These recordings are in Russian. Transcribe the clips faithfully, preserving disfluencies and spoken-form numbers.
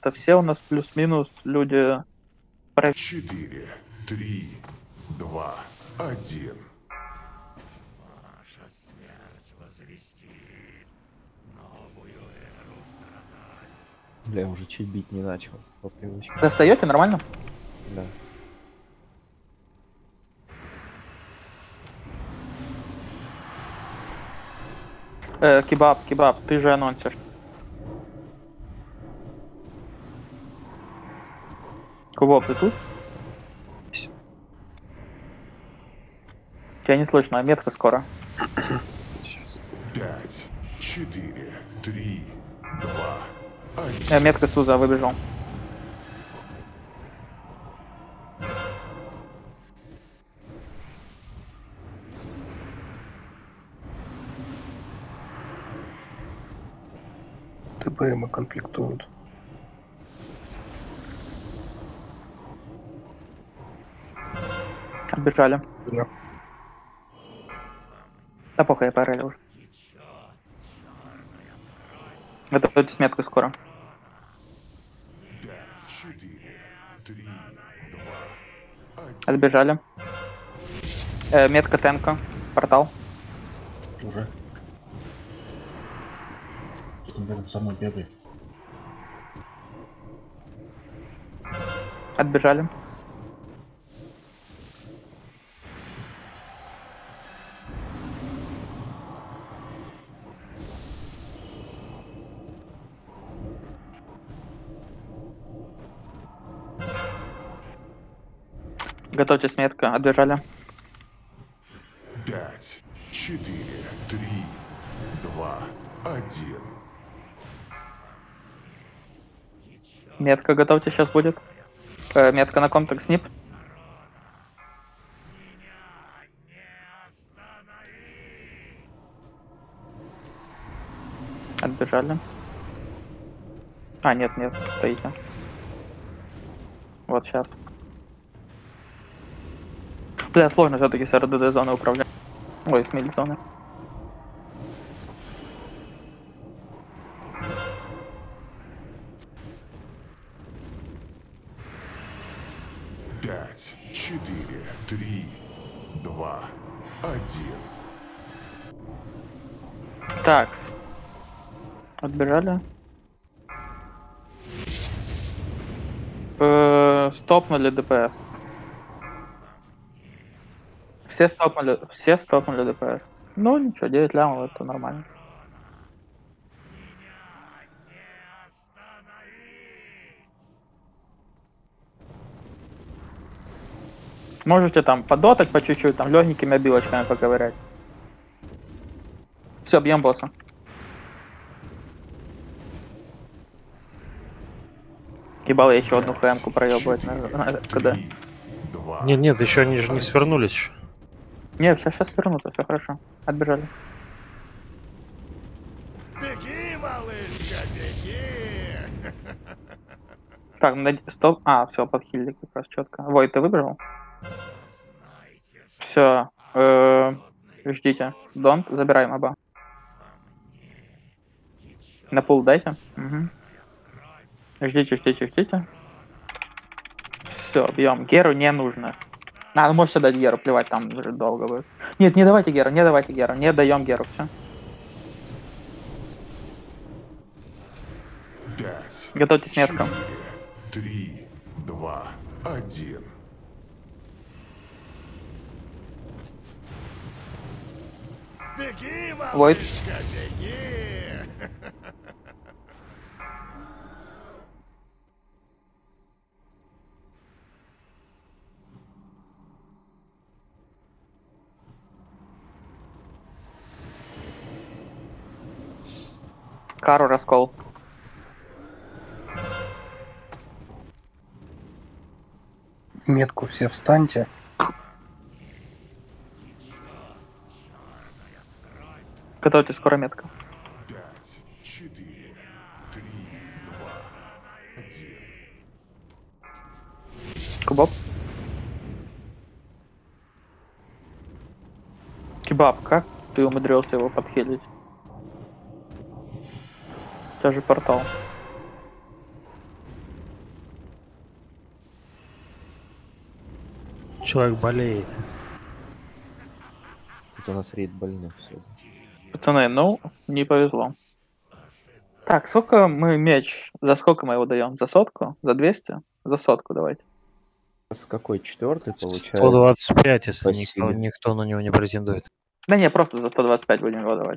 что все у нас плюс-минус люди... Четыре, три, два, один. Ваша смерть возвестит новую эру страданий. Бля, уже чуть бить не начал, по привычке. Достаете нормально? Да. Э, кебаб, кебаб, ты же анонсишь. Кубоб, ты тут? Тебя не слышно, а метка скоро. Сейчас. Пять, четыре, три, два, один. Э, метка Суза выбежал. ТБМ конфликтуют. Отбежали. Да. Да похуй, я порыли уже. Готовьтесь метку скоро. Пять, четыре, три, два, один. Отбежали. Э, метка темка. Портал. Уже. Он рядом со мной бегает. Отбежали. Готовьтесь метка. Отбежали. Пять, четыре, три, два, один. Метка готовьте, сейчас будет. Э, метка на контакт снип. Отбежали. А, нет, нет, стоите. Вот сейчас. Бля, сложно все-таки с РДД зоной управлять. Ой, с мили зоны. Пять, четыре, три, два, один. Так. Отбежали. Э, стопнули ДПС. Все стопнули, все стопнули ДПС. Ну ничего, девять лямов, это нормально. Можете там подотать по чуть-чуть, там легенькими обилочками поковырять. Все, бьем босса. Ебало, я еще одну хэмку проебывать на, на КД. Нет, нет, еще они же не свернулись. еще. Не, сейчас, сейчас свернутся, все хорошо. Отбежали. Беги, малышка, беги! Так, на... стоп. А, все, подхилили как раз четко. Вой, ты выбрал? Все. Э, ждите. Донт, забираем оба. На пул дайте. Угу. Ждите, ждите, ждите. Все, бьем. Геру не нужно. А, ну можете дать Геру, плевать, там уже долго будет. Нет, не давайте Геру, не давайте Геру, не даем Геру, все. Пять, Готовьтесь метка. четыре, три, два, один. Беги, малышка, Войт. беги! Кару раскол. В метку все встаньте. Готовьте скоро метка. Пять, четыре, три, два, один. Кубоб. Кебаб, как ты умудрился его подхилить? У тебя же портал. Человек болеет. Это у нас рейд больных сегодня. Пацаны, ну, не повезло. Так, сколько мы меч? За сколько мы его даем? За сотку? За двести? За сотку давайте. С какой четвертый получается? сто двадцать пять, если По никто, силе. никто на него не претендует. Да не, просто за сто двадцать пять будем его давать.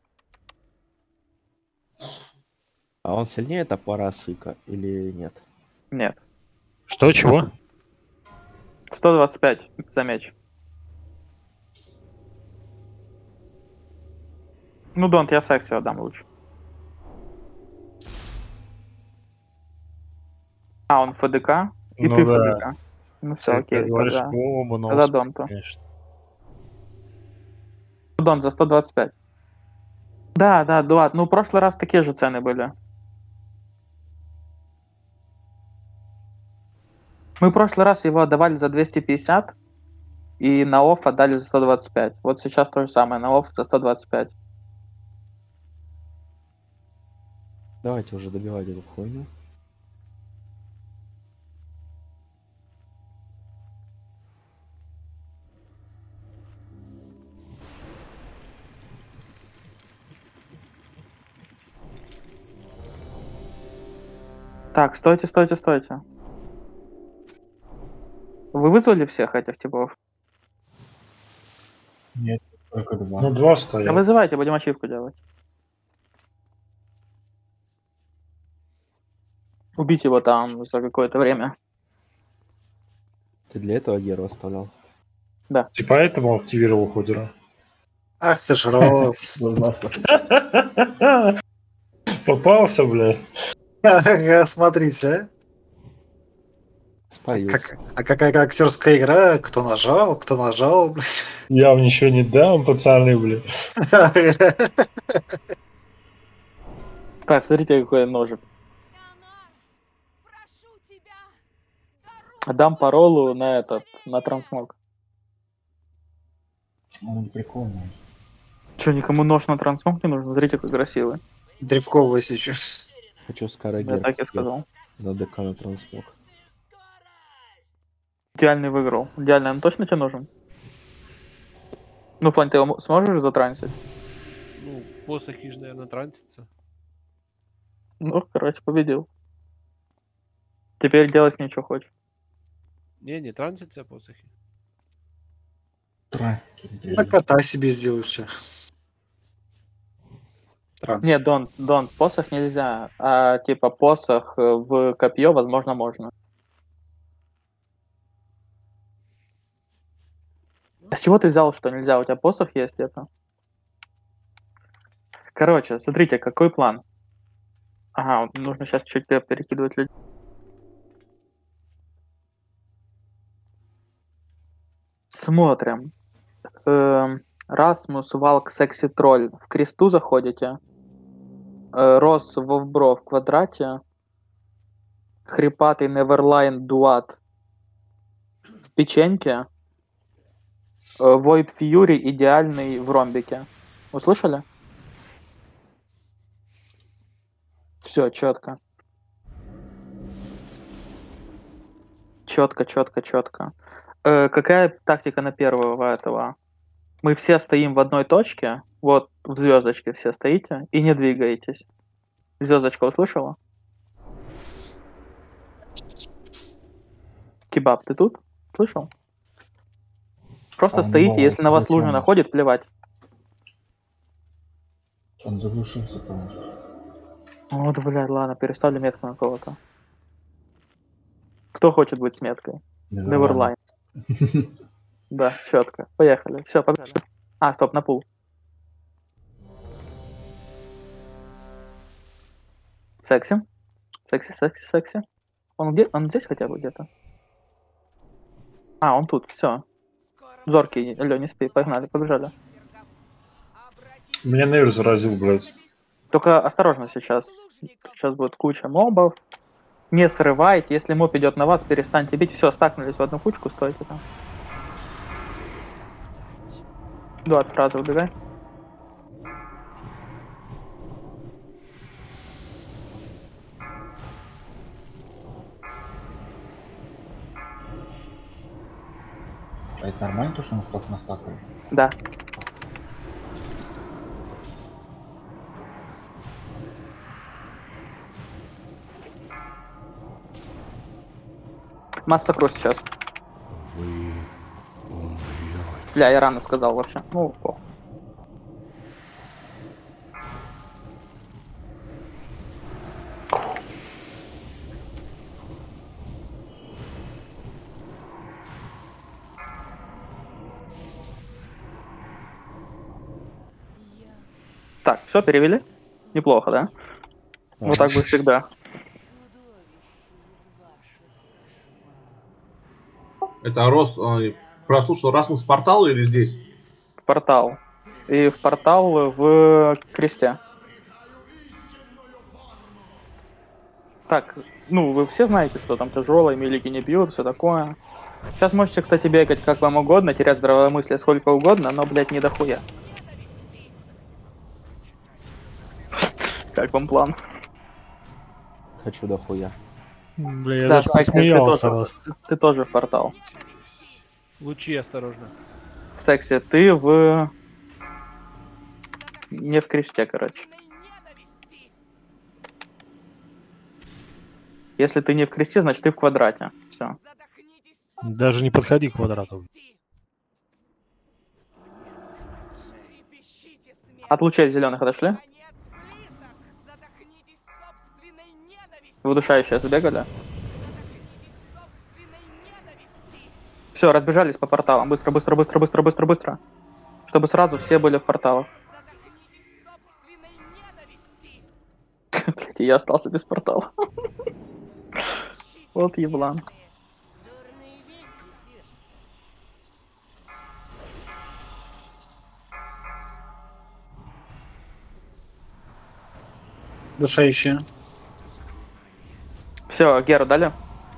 А он сильнее топора Сыка или нет? Нет. Что, чего? сто двадцать пять за меч. Ну, Донт, я секси отдам лучше. А, он ФДК? И Ну ты да. ФДК. Ну все, Ты окей, говоришь, тогда, оба на тогда успех, Донту. конечно. Донт за сто двадцать пять. Да, да, Дуат. Ну, в прошлый раз такие же цены были. Мы в прошлый раз его отдавали за двести пятьдесят, и на офф отдали за сто двадцать пять. Вот сейчас то же самое, на офф за сто двадцать пять. Давайте уже добивать эту хуйню. Так, стойте, стойте, стойте. Вы вызвали всех этих типов? Только два. Ну, два Да стоят. вызывайте, будем ачивку делать. Убить его там за какое-то время. Ты для этого Геру оставлял? Ты поэтому активировал ходера? Ах ты ж Рос. Попался, бля. Ага, смотрите, а. Спалился. Как- а какая актерская игра? Кто нажал, кто нажал, блядь. Я вам ничего не дам, пацаны, бля. Так, смотрите, какой ножик. Прошу тебя, Дам паролу на этот, на трансмог. Он прикольный. Че, никому нож на трансмог не нужен? Смотрите, какой красивый. Древковая сейчас. Хочу скоро Я Гер так и сказал. на ДК на трансмог. Идеальный выиграл. Идеальный, он точно тебе нужен? Ну, в плане, ты его сможешь затрансить? Ну, посохи же, наверное, трансится. Ну, короче, победил. Теперь делай с ним, что хочешь. Не, не трансится посохи. Транс. На кота себе сделай все. Транс. Нет, Дон, Дон, посох нельзя. А типа посох э, в копье, возможно, можно. А с чего ты взял, что нельзя? У тебя посох есть это? Короче, смотрите, какой план. Ага, вот нужно сейчас чуть перекидывать людей. Смотрим. Эм, Расмус, Валк, Секси Тролль. В кресту заходите. Э, Рос, Вовбро в квадрате. Хрипатый, Неверлайн, Дуат в печеньке. Войд Фьюри идеальный в ромбике. Услышали? Все, четко. Четко, четко, четко. Э, какая тактика на первого этого? Мы все стоим в одной точке. Вот в звездочке все стоите и не двигаетесь. Звездочка услышала? Кебаб, ты тут? Слышал? Просто А, стоите, ну, если на вас зачем? лужа находит, плевать. Он заглушился, по-моему. Вот, блядь, ладно, переставлю метку на кого-то. Кто хочет быть с меткой? Neverline. Да, четко. Поехали. Все, погнали. А, стоп, на пул. Секси. Секси, секси, секси. Он где? Он здесь хотя бы где-то? А, он тут, все. Зоркий, Лё, не спи, погнали, побежали. Меня Нейр заразил, блядь. Только осторожно сейчас. Сейчас будет куча мобов. Не срывайте. Если моб идет на вас, перестаньте бить. Все, стакнулись в одну кучку, стойте там. Дуат, сразу убегай. А это нормально, то, что мы столько настакали? Да. Масса кросс сейчас. Бля, я рано сказал вообще. Ну, о. Так, все, перевели? Неплохо, да? Вот так бы всегда. Это Рос э, прослушал Расмус в портал или здесь? В портал. И в портал в кресте. Так, ну вы все знаете, что там тяжелые, милики не бьют, все такое. Сейчас можете, кстати, бегать как вам угодно, терять здравомыслие сколько угодно, но, блядь, не дохуя. Как вам план? Хочу дохуя. Бля, я Да, даже Секси, ты посмеялся тоже, вас. ты тоже в портал. Лучи осторожно. Секси, ты в... Не в кресте, короче. Если ты не в кресте, значит ты в квадрате. Все. Даже не подходи к квадрату. От лучей зеленых отошли? В удушающее забегали? Все, разбежались по порталам. Быстро, быстро, быстро, быстро, быстро, быстро. Чтобы сразу все были в порталах. Блять, я остался без портала. Вот еблан. Душающие. Все, Геру дали?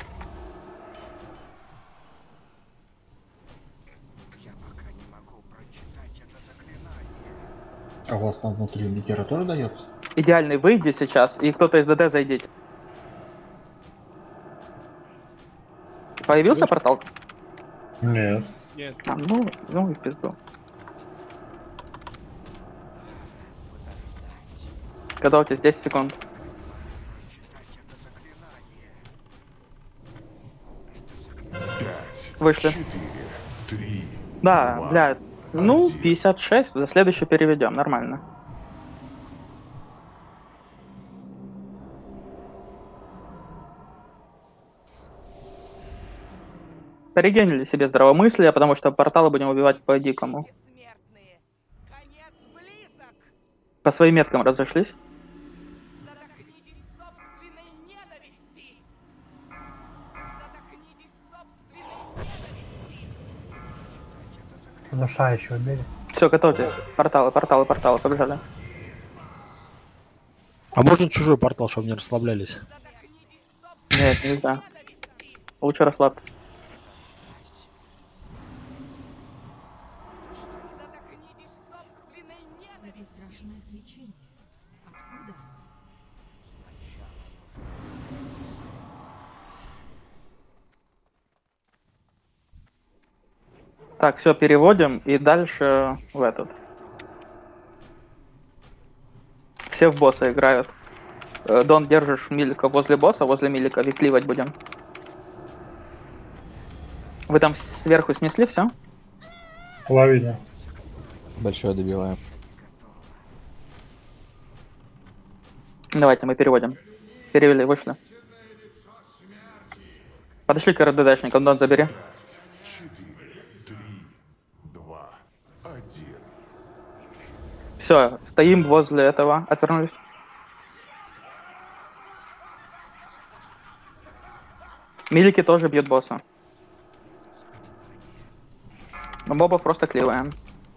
А у вас там внутри ликера тоже дается? Идеальный, выйди сейчас, и кто-то из ДД зайдите. Появился портал? Нет. Нет. А, ну, ну и в пизду. Готовьтесь, десять секунд. Пять, Вышли. четыре, три, Да, два, бля, ну, один. пятьдесят шесть, за следующий переведем, нормально. Перегенили себе здравомыслие, потому что порталы будем убивать по дикому. По своим меткам разошлись. Внушающего бери. Все, готовьтесь. Порталы, порталы, порталы, побежали. А можно чужой портал, чтобы не расслаблялись? Нет, нельзя. Лучше расслабьтесь. Это страшное свечение. Откуда? Так, все, переводим и дальше в этот. Все в босса играют. Э, Дон, держишь Милика возле босса, возле Милика, викливать будем. Вы там сверху снесли все? Половина. Большое добиваем. Давайте мы переводим. Перевели, вышли. Подошли к РДДшникам, Дон, забери. Все, стоим возле этого. Отвернулись. Милики тоже бьют босса. Но мобов просто кливаем.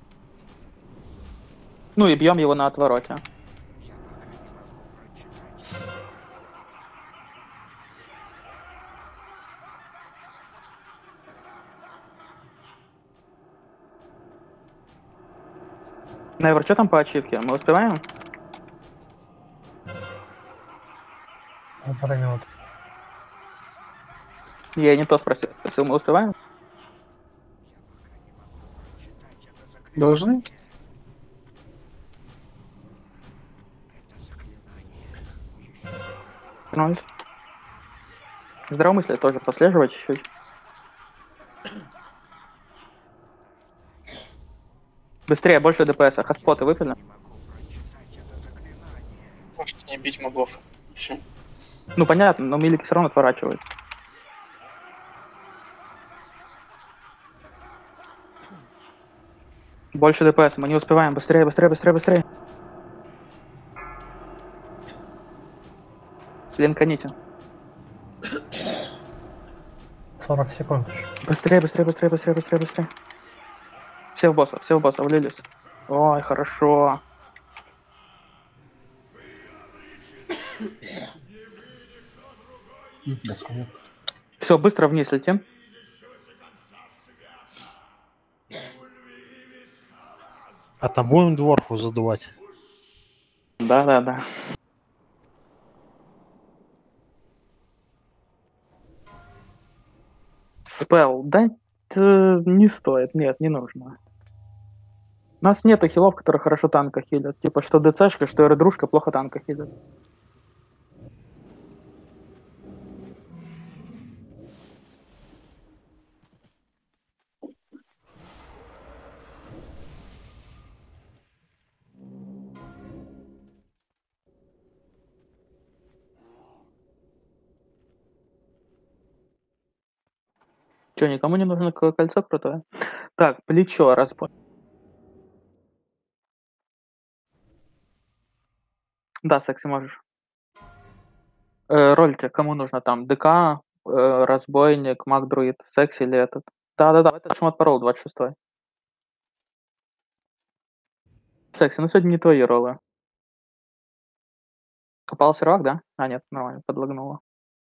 Ну и бьем его на отвороте. Найвер, что там по ачивке? Мы успеваем? Полтора минуты. Я не то спросил. Мы успеваем? Должны? Ноль. Здравомыслие тоже прослеживать чуть-чуть. Быстрее, больше ДПС. Хаспоты выпили. Можете не бить мобов. Все. Ну понятно, но милики все равно отворачивают. Больше ДПС, мы не успеваем. Быстрее, быстрее, быстрее, быстрее. Линканите. сорок секунд. Быстрее, быстрее, быстрее, быстрее, быстрее, быстрее. Все в босса, все в босса, влились. Ой, хорошо. Все, быстро вниз летим. А там будем дворфу задувать? Да, да, да. Спел, да т- не стоит, нет, не нужно. У нас нету хилов, которые хорошо танка хилят. Типа, что ДЦшка, что РДрушка плохо танка хилят. Че, никому не нужно к- кольцо крутое? Так, плечо, разбой. Да, секси можешь. Э, роль тебе кому нужно там? ДК, э, разбойник, маг-друид, секси или этот? Да-да-да, это шмот парол двадцать шестой. Секси, ну сегодня не твои роллы. Копал сервак, да? А, нет, нормально, подлагнуло.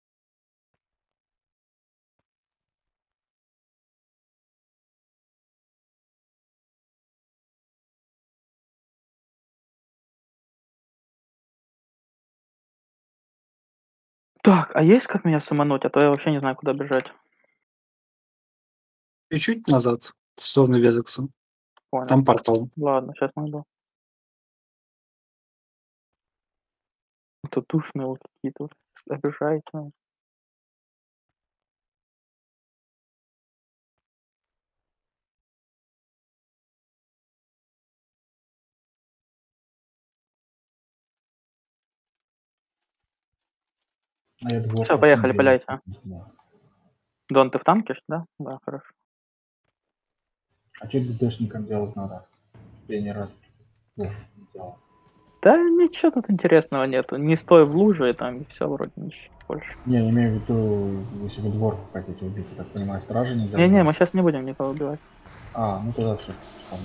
Так, а есть как меня сумануть? А то я вообще не знаю, куда бежать. Чуть-чуть назад, в сторону Везекса. Понял. Там портал. Ладно, сейчас найду. Тут душные вот какие-то. Обижаете. А я двор Все, поехали, посмотрел. пыляйте. Да. Дон, ты в танке, что да? Да, хорошо. А что ДДшникам делать надо? Я ни разу не делал. Да ничего тут интересного нету. Не стой в луже, и там все вроде ничего больше. Не, я имею в виду, если вы дворфу хотите убить, я так понимаю, стражи не делать. Не-не, мы сейчас не будем никого убивать. А, ну тогда все.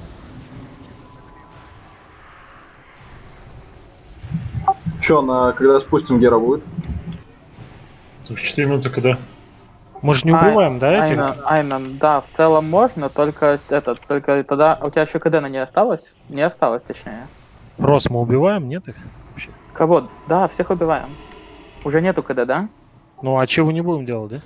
Че, на когда спустим, Гера будет? В четыре минуты когда? Мы же не убиваем, да, этих? Айна, Айна, да, в целом можно, только этот, только тогда... У тебя еще КД не осталось? Не осталось, точнее. Рос мы убиваем, нет их? Вообще? Кого? Да, всех убиваем. Уже нету КД, да? Ну а чего не будем делать, да?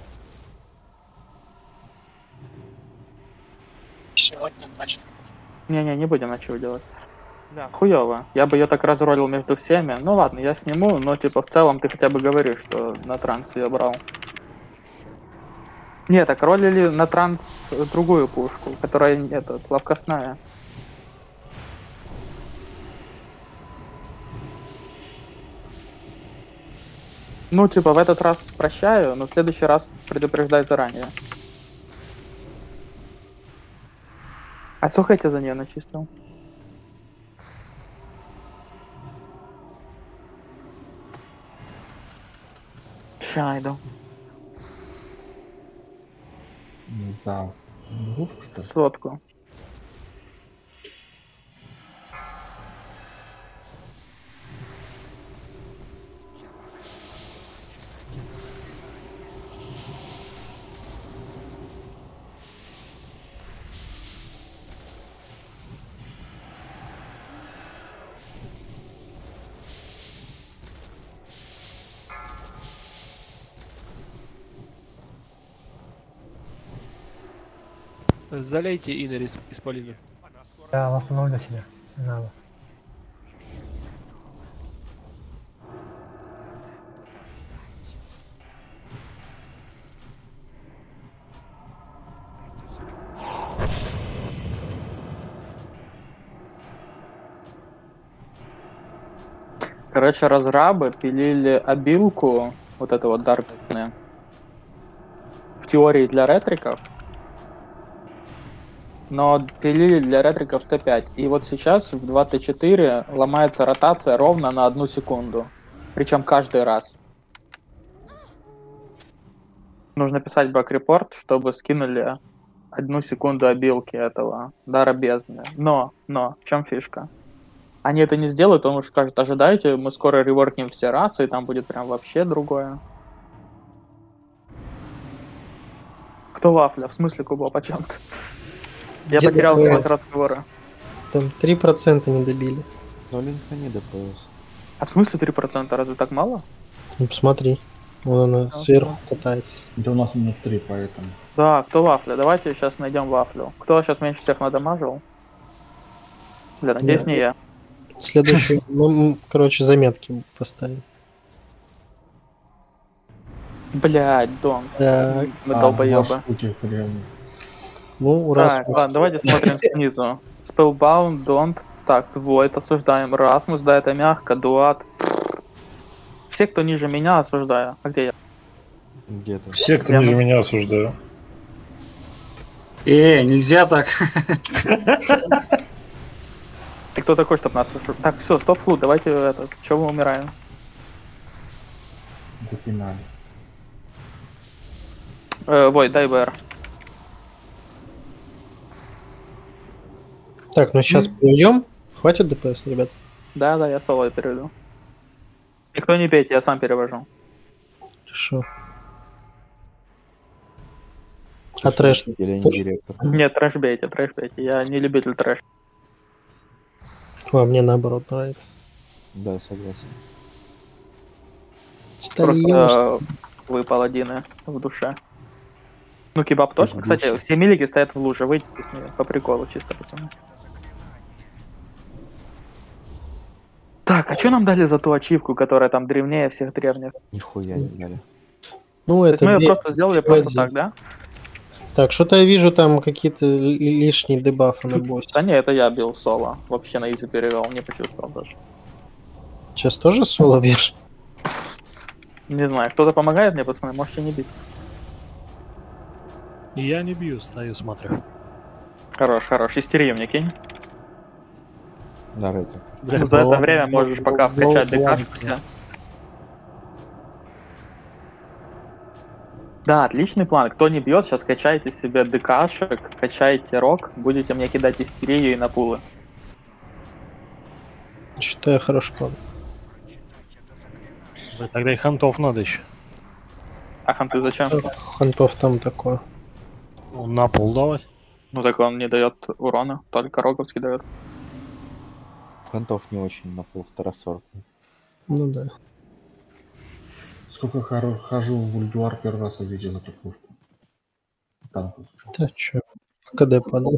Сегодня, значит. Не-не, не будем ничего делать. Да, хуёво. Я бы ее так разролил между всеми. Ну ладно, я сниму, но типа в целом ты хотя бы говоришь, что на транс ее брал. Не, так ролили на транс другую пушку, которая этот, ловкостная. Ну, типа, в этот раз прощаю, но в следующий раз предупреждай заранее. А сколько я тебя за нее начислил? Ща иду. Не знаю. Игрушку, что ли? Сотку. Залейте Иннер из, из Полины. Да, восстановлю для себя. Не надо. Короче, разрабы пилили обилку, вот это вот даркнесс, в теории для ретриков, но пилили для ретриков Т пять. И вот сейчас в два Т четыре ломается ротация ровно на одну секунду. Причем каждый раз. Нужно писать бэк-репорт, чтобы скинули одну секунду обилки этого дара бездны. Но, но, в чем фишка? Они это не сделают, он уж скажет, ожидайте, мы скоро реворкнем все расы, и там будет прям вообще другое. Кто вафля? В смысле Куба, почем-то? Я Где потерял ДПС? какой-то разговора. Там три процента не добили. Толинка не ДПС. А в смысле три процента? Разве так мало? Ну посмотри. Вон она сверху катается. Да у нас минус три, поэтому. Да, кто вафля? Давайте сейчас найдем вафлю. Кто сейчас меньше всех надамажил? Бля, надеюсь, Нет. не я. Следующий, ну, короче, заметки поставим. Блять, Дон. Так. Мы А, долбоёбы. ваш случай прям. Ну, раз. Так, ладно, давайте смотрим снизу. Spellbound, Don't, так, Void, осуждаем. Расмус, да, это мягко, Дуат. Все, кто ниже меня, осуждаю. А где я? Где-то. Все, кто Я ниже мы- меня, осуждаю. Э, нельзя так. Ты кто такой, чтобы нас осуждать? Так, все, стоп, флут, давайте это. Чего мы умираем? Запинали. Э, Void, дай БР. Так, ну сейчас перейдем. Хватит ДПС, ребят? Да, да, я соло переведу. Никто не пейте, я сам перевожу. Хорошо. А трэш? Или не тоже? директор. Нет, трэш бейте, трэш бейте. Я не любитель трэш. О, мне наоборот нравится. Да, согласен. Просто э, вы паладины в душе. Ну, кебаб точно. В Кстати, душе. все милики стоят в луже. Выйдите с ними по приколу, чисто, пацаны. Так, а что нам дали за ту ачивку, которая там древнее всех древних? Нихуя не дали. Ну, То есть это мы ее две- просто сделали просто один. так, да? Так, что-то я вижу там какие-то ли- лишние дебафы на боссе. Да не, это я бил соло. Вообще на изи перевел, не почувствовал даже. Сейчас тоже соло бьешь? Не знаю, кто-то помогает мне, пацаны, можете не бить. Я не бью, стою, смотрю. Хорош, хорош. Истерию мне кинь. Да, ретро. Бля, За это было- время можешь пока было- вкачать было- ДКшку себе. Да, отличный план. Кто не бьет, сейчас качайте себе ДКшек, качайте рок, будете мне кидать истерию и на пулы. Считаю, хороший план. Бля, тогда и хантов надо еще. А ханты зачем? Хантов там такое. На пол давать. Ну так он не дает урона, только роговский дает. Хантов не очень на пол второсортный. Ну да. Сколько хоро- хожу в Ульдуар, первый раз увидел эту пушку. Танку. Да чё, КД падал.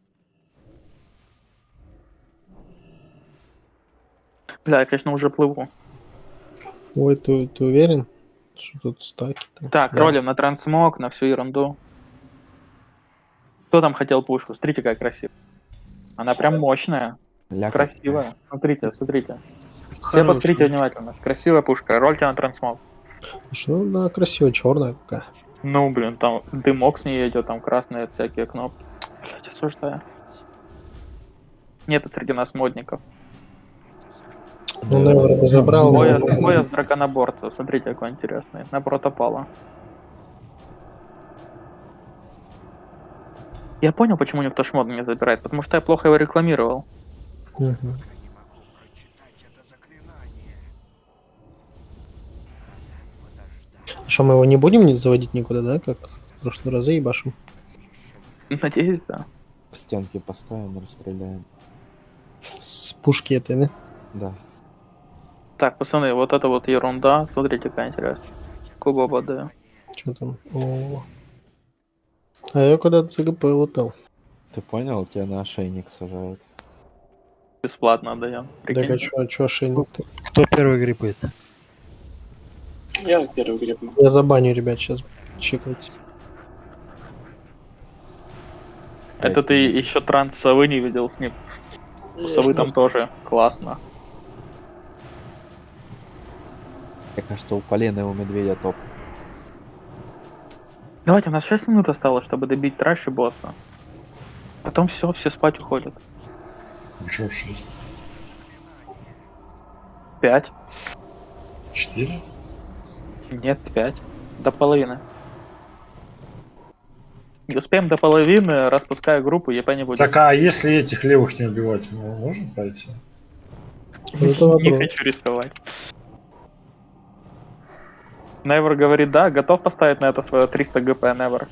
Бля, я, конечно, уже плыву. Ой, ты, ты уверен, что тут стаки? -то? Так, Да. ролим на трансмог, на всю ерунду. Кто там хотел пушку? Смотрите, как красиво. Она прям мощная. Ля, Красивая. Смотрите, смотрите. Все Хорошая. посмотрите внимательно. Красивая пушка. Рольте на трансмог. Слушай, ну да, красиво, черная какая. Ну, блин, там дымок с ней идет, там красные всякие кнопки. Блять, осуждаю. Нету среди нас модников. Ну, наверное, бы забрал. Боя, но- боя с драконоборцев. Смотрите, какой интересный. На протопала. Я понял, почему никто шмод не забирает, потому что я плохо его рекламировал. Мгм. Что, мы его не будем не заводить никуда, да, как в прошлые разы ебашим? Надеюсь, да. К стенке поставим, расстреляем. С пушки этой, да? Да. Так, пацаны, вот это вот ерунда. Смотрите, какая интересная. Куба БД. Что там? О. А я куда-то ЦГП лутал. Ты понял? Тебя на ошейник сажают. Бесплатно отдаем. Так а чё, а чё ошейник-то? Кто первый гриппает? Я первый грипну. Я забаню, ребят, сейчас чекайте. Это ты еще транс совы не видел с ним. У совы там тоже классно. Мне кажется, у Полины и у Медведя топ. Давайте, у нас шесть минут осталось, чтобы добить трэш и босса. Потом все, все спать уходят. Еще шесть. Пять. Четыре? Нет, пять. До половины. И успеем до половины, распуская группу, ЕП не будет. Так, а если этих левых не убивать, мы можем пройти? Не хочу рисковать. Невер говорит да, готов поставить на это свое триста ГП, Невер?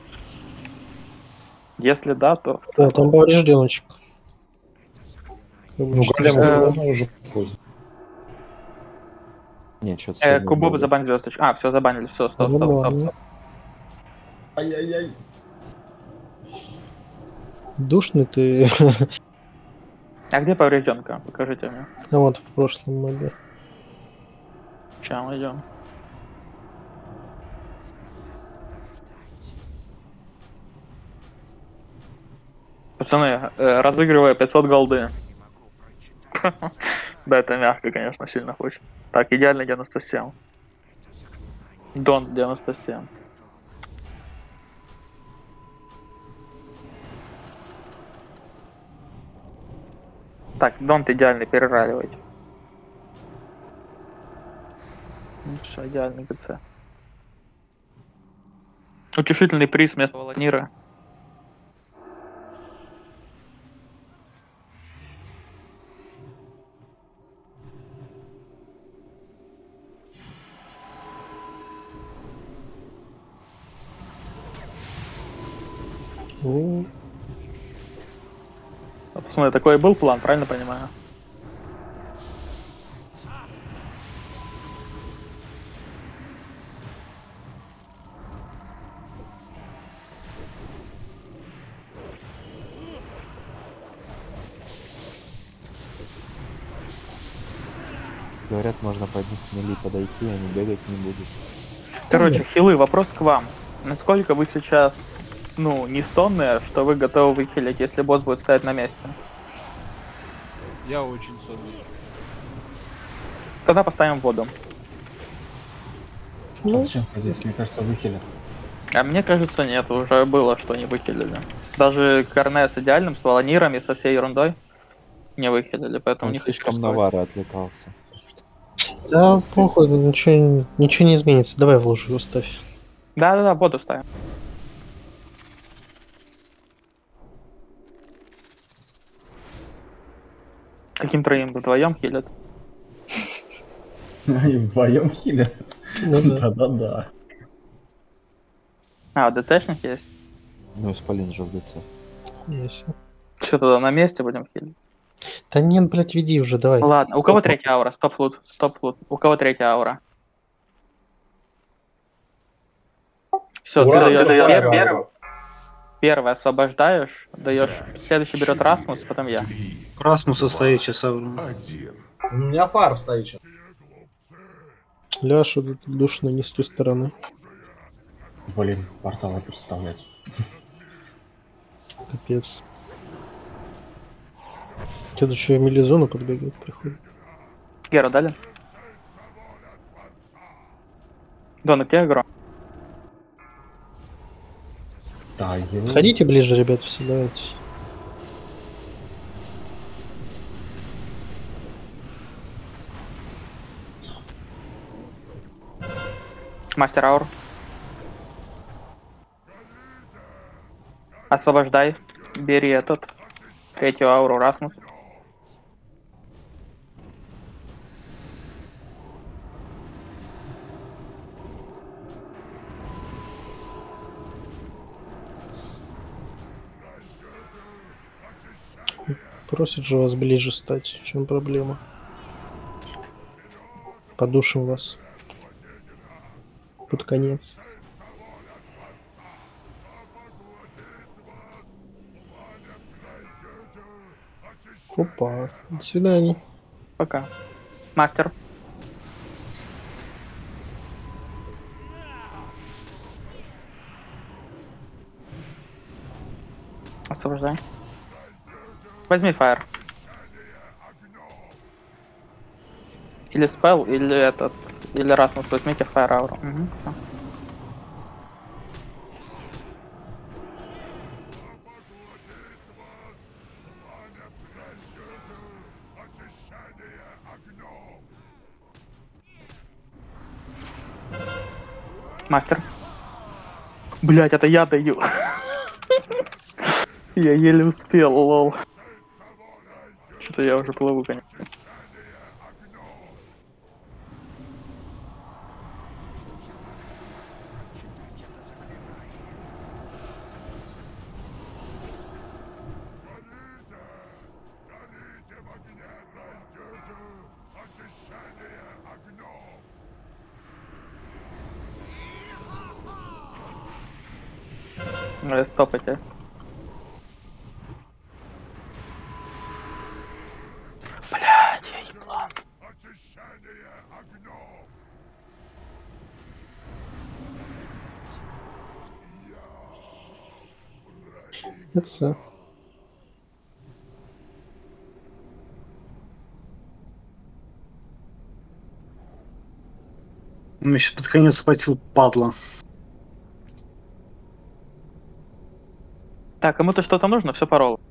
Если да, то... О, там поврежденочек. Ну, голем уже поздно. Не, что-то... Э, Кубоба забань звездочку. А, все, забанили, все, стоп, стоп, стоп, стоп. Ай-яй-яй. Душный ты. А где поврежденка? Покажите мне. А вот в прошлом мобе. Сейчас мы идем. Пацаны, э, разыгрывая пятьсот голды. Да, это мягко, конечно, сильно хочет. Так, идеально девяносто семь. Дон девяносто семь. Так, Донт идеальный, перераливайте. Ну, все, идеальный ГЦ. Утешительный приз вместо Волонира. Ну, Пацаны, такой был план, правильно понимаю? Говорят, можно под них мили подойти, они бегать не будут. Короче, хилы, вопрос к вам. Насколько вы сейчас, ну, не сонные, что вы готовы выхилить, если босс будет стоять на месте? Я очень сонный. Тогда поставим воду. Ну, зачем ходить? Мне кажется, выхилят. А мне кажется, нет, уже было, что не выкидали. Даже Корне с идеальным, с Волонирами, со всей ерундой не выкидали, поэтому Он не хочу слишком рисковать. на Вара отвлекался. да, похуй, ничего, ничего не изменится. Давай в лужу его ставь. Да-да-да, воду ставим. Каким троим вдвоем хилят? Они вдвоем хилят? Ну да. Да-да-да. А, ДЦшник есть? Ну, Исполин же в ДЦ. Есть. Что тогда на месте будем хилить? Да нет, блядь, веди уже, давай. Ладно, у кого третья аура? Стоп-лут, стоп-лут. У кого третья аура? Все, ты Ура, даешь первая пер- аура. пер- первый освобождаешь, даешь. Следующий берет Расмус, потом я. Расмуса стоит сейчас. Один. У меня фар стоит сейчас. Ляшу тут душно не с той стороны. Блин, порталы представлять. Капец. Тут еще и милизона подбегает, приходит. Гера дали? Дон, у тебя игра? Да, его... Ходите ближе, ребят, все, давайте. Мастер аур. Освобождай. Бери этот. Третью ауру Расмус. Просит же вас ближе стать, в чем проблема? Подушим вас. Под конец. Опа, до свидания. Пока. Мастер. Освобождай. Возьми фаер. Или спел, или этот, или Расмус, возьмите фаер ауру. Угу, всё. Мастер. Блять, это я даю. Я еле успел, лол. Что-то я уже плыву, конечно. Ну, стопайте. Блядь, я еблан. Это все. Он еще под конец схватил, падла. Так, кому-то что-то нужно, все порол.